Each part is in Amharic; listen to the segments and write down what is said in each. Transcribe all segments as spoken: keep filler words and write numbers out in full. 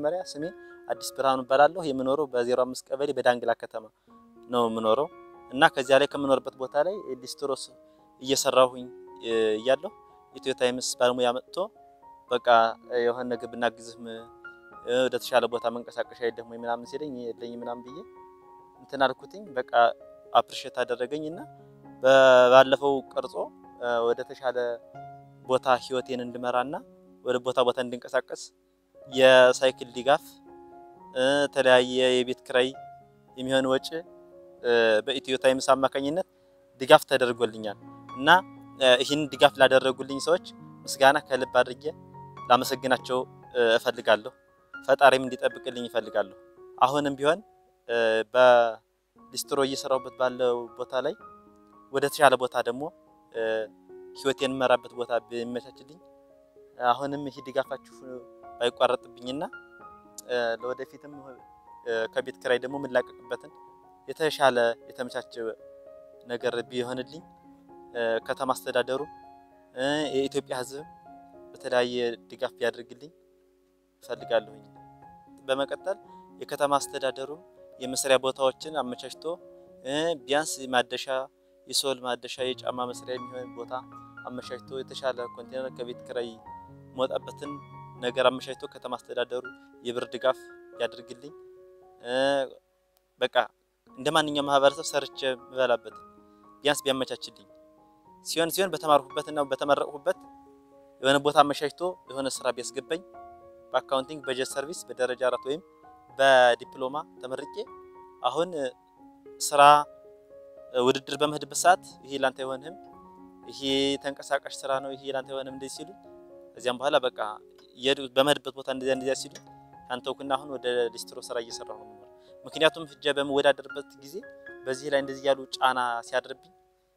በመጀመሪያ ስሜ አዲስ ብርሃኑ እባላለሁ የምኖረው በ05 ቀበሌ በዳንግላ ከተማ ነው የምኖረው እና ከዚያ ላይ ከምኖርበት ቦታ ላይ ሊስትሮስ እየሰራሁኝ እያለሁ ኢትዮ ታይምስ ባለሙያ መጥቶ በቃ የሆነ ነገር ብናግዝህም ወደ ተሻለ ቦታ መንቀሳቀሻ አይደለም ወይ ምናምን ሲለኝ የለኝ ምናምን ብዬ እንትን አልኩትኝ በቃ አፕሪሺየት አደረገኝና ባለፈው ቀርጾ ወደ ተሻለ ቦታ ህይወቴን እንድመራና ወደ ቦታ ቦታ እንድንቀሳቀስ የሳይክል ድጋፍ ተለያየ የቤት ክራይ የሚሆን ወጪ በኢትዮ ታይምስ አማካኝነት ድጋፍ ተደርጎልኛል እና ይህን ድጋፍ ላደረጉልኝ ሰዎች ምስጋና ከልብ አድርጌ ላመሰግናቸው እፈልጋለሁ ፈጣሪም እንዲጠብቅልኝ እፈልጋለሁ አሁንም ቢሆን በሊስትሮ እየሰራሁበት ባለው ቦታ ላይ ወደ ተሻለ ቦታ ደግሞ ህይወቴን መራበት ቦታ በመቻችልኝ አሁንም ይሄ ድጋፋችሁ ባይቋረጥብኝና ለወደፊትም ከቤት ክራይ ደግሞ ምላቀቅበትን የተሻለ የተመቻቸ ነገር ቢሆንልኝ ከተማ አስተዳደሩ የኢትዮጵያ ህዝብ በተለያየ ድጋፍ ያድርግልኝ ፈልጋለሁ በመቀጠል የከተማ አስተዳደሩ የመስሪያ ቦታዎችን አመቻችቶ ቢያንስ ማደሻ የሶል ማደሻ የጫማ መስሪያ የሚሆን ቦታ አመቻችቶ የተሻለ ኮንቴነር ከቤት ክራይ ሞጣበትን ነገር አመቻችቶ ከተማ አስተዳደሩ የብር ድጋፍ ያድርግልኝ በቃ እንደማንኛውም ማህበረሰብ ሰርቼ መበላበት ቢያንስ ቢያመቻችልኝ ሲሆን ሲሆን በተማርኩበትና በተመረቅሁበት የሆነ ቦታ አመቻችቶ የሆነ ስራ ቢያስገባኝ በአካውንቲንግ በጀት ሰርቪስ በደረጃ አራት ወይም በዲፕሎማ ተመርቄ አሁን ስራ ውድድር በመሄድበት ሰዓት ይሄ ላንተ አይሆንም ይሄ ተንቀሳቃሽ ስራ ነው ይሄ ላንተ አይሆንም እንደዚህ ሲሉ እዚያም በኋላ በቃ በመሄድበት ቦታ እንደዚህ እንደዚህ ሲሉ አንተውኩና አሁን ወደ ሊስትሮ ስራ እየሰራሁ ነው ምክንያቱም ፍጀ በመወዳደርበት ጊዜ በዚህ ላይ እንደዚህ ያሉ ጫና ሲያድርብኝ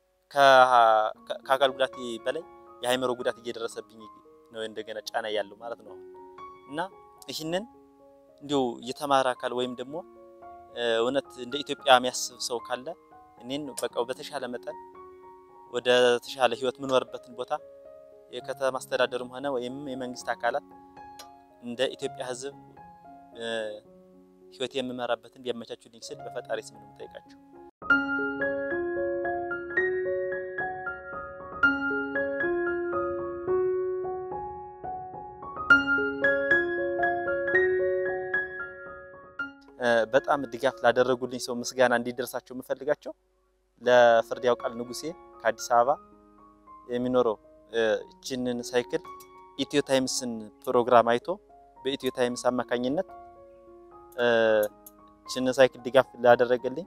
ከአካል ጉዳት በላይ የሃይመሮ ጉዳት እየደረሰብኝ ነው እንደገና ጫና ያለው ማለት ነው እና ይህንን እንዲው የተማረ አካል ወይም ደግሞ እውነት እንደ ኢትዮጵያ የሚያስብ ሰው ካለ እኔን በቃ በተሻለ መጠን ወደ ተሻለ ህይወት ምንወርበትን ቦታ የከተማ አስተዳደሩም ሆነ ወይም የመንግስት አካላት እንደ ኢትዮጵያ ህዝብ ህይወት የምመራበትን ቢያመቻቹልኝ ስል በፈጣሪ ስም ነው ጠይቃቸው በጣም ድጋፍ ላደረጉልኝ ሰው ምስጋና እንዲደርሳቸው መፈልጋቸው ለፍርድ ያውቃል ንጉሴ ከአዲስ አበባ የሚኖረው እቺንን ሳይክል ኢትዮ ታይምስን ፕሮግራም አይቶ በኢትዮ ታይምስ አማካኝነት እቺንን ሳይክል ድጋፍ ላደረገልኝ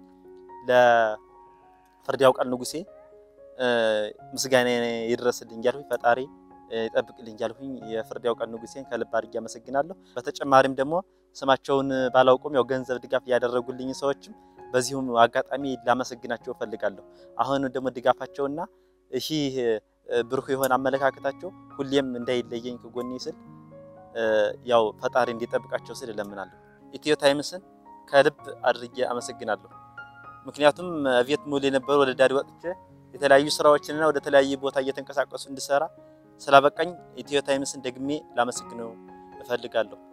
ለፍርድ ያውቃል ንጉሴ ምስጋና ይድረስልኝ ያልሁኝ ፈጣሪ ይጠብቅልኝ ያልሁኝ የፍርድ ያውቃል ንጉሴን ከልብ አድርጌ አመሰግናለሁ በተጨማሪም ደግሞ ስማቸውን ባላውቁም ያው ገንዘብ ድጋፍ ያደረጉልኝ ሰዎችም በዚሁም አጋጣሚ ላመሰግናቸው ፈልጋለሁ አሁን ደግሞ ድጋፋቸውና እሺ ብሩህ የሆነ አመለካከታቸው ሁሌም እንዳይለየኝ ከጎኔ ስል ያው ፈጣሪ እንዲጠብቃቸው ስል ለምናለሁ ኢትዮ ታይምስን ከልብ አድርጌ አመሰግናለሁ ምክንያቱም አብየት ሙሉ የነበረው ወደ ዳሪ ወጥቼ የተለያዩ ስራዎችንና ወደ ተለያዩ ቦታ እየተንቀሳቀሱ እንድሰራ ስላበቃኝ ኢትዮ ታይምስን ደግሜ ላመሰግነው እፈልጋለሁ